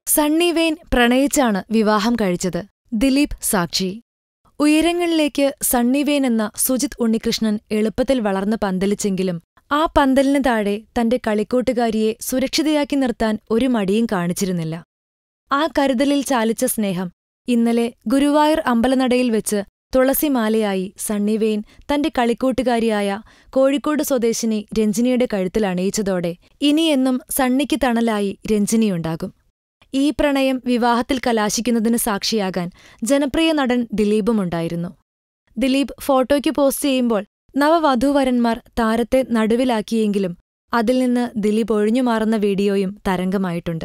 സണ്ണി വെയ്ൻ പ്രണയിച്ചാണ് വിവാഹം കഴിച്ചത്. ദിലീപ് സാക്ഷി. ഉയരങ്ങളിലേക്ക് സണ്ണി വെയ്ൻ എന്ന സുജിത് ഉണ്ണികൃഷ്ണൻ എളുപ്പത്തിൽ വളർന്ന് പന്തലിച്ചെങ്കിലും ആ പന്തലിന് താഴെ തന്റെ കളിക്കൂട്ടുകാരിയെ സുരക്ഷിതയാക്കി നിർത്താൻ ഒരു മടിയും കാണിച്ചിരുന്നില്ല. ആ കരുതലിൽ ചാലിച്ച സ്നേഹം ഇന്നലെ ഗുരുവായൂർ അമ്പലനടയിൽ വെച്ച് തുളസിമാലയായി സണ്ണി വെയ്ൻ തന്റെ കളിക്കൂട്ടുകാരിയായ കോഴിക്കോട് സ്വദേശിനി രഞ്ജിനിയുടെ കഴുത്തിൽ അണിയിച്ചതോടെ ഇനിയെന്നും സണ്ണിക്ക് തണലായി രഞ്ജിനിയുണ്ടാകും. ഈ പ്രണയം വിവാഹത്തിൽ കലാശിക്കുന്നതിന് സാക്ഷിയാകാൻ ജനപ്രിയ നടൻ ദിലീപുമുണ്ടായിരുന്നു. ദിലീപ് ഫോട്ടോയ്ക്ക് പോസ്റ്റ് ചെയ്യുമ്പോൾ നവവധൂവരന്മാർ താരത്തെ നടുവിലാക്കിയെങ്കിലും അതിൽ നിന്ന് ദിലീപ് ഒഴിഞ്ഞുമാറുന്ന വീഡിയോയും തരംഗമായിട്ടുണ്ട്.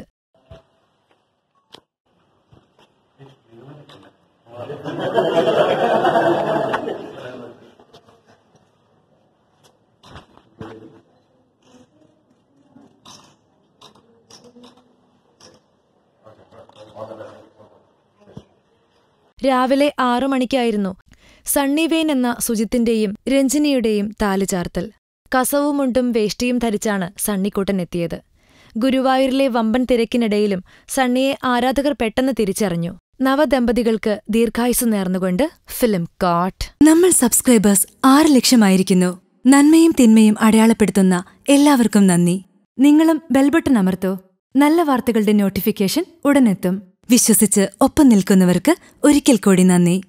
രാവിലെ 6 മണിക്കായിരുന്നു സണ്ണി വെയ്ൻ എന്ന സുജിത്തിന്റെയും രഞ്ജിനിയുടെയും താലിചാർത്തൽ. കസവുമുണ്ടും വേഷ്ടിയും ധരിച്ചാണ് സണ്ണിക്കുട്ടൻ എത്തിയത്. ഗുരുവായൂരിലെ വമ്പൻ തിരക്കിനിടയിലും സണ്ണിയെ ആരാധകർ പെട്ടെന്ന് തിരിച്ചറിഞ്ഞു. നവദമ്പതികൾക്ക് ദീർഘായുസ്സ് നേർന്നുകൊണ്ട് ഫിലിം കോട്ട്. നമ്മൾ സബ്സ്ക്രൈബേഴ്സ് 6 ലക്ഷമായിരിക്കുന്നു. നന്മയും തിന്മയും അടയാളപ്പെടുത്തുന്ന എല്ലാവർക്കും നന്ദി. നിങ്ങളും ബെൽബട്ടൺ അമർത്തോ. നല്ല വാർത്തകളുടെ നോട്ടിഫിക്കേഷൻ ഉടനെത്തും. വിശ്വസിച്ച് ഒപ്പം നിൽക്കുന്നവർക്ക് ഒരിക്കൽ കൂടി നന്ദി.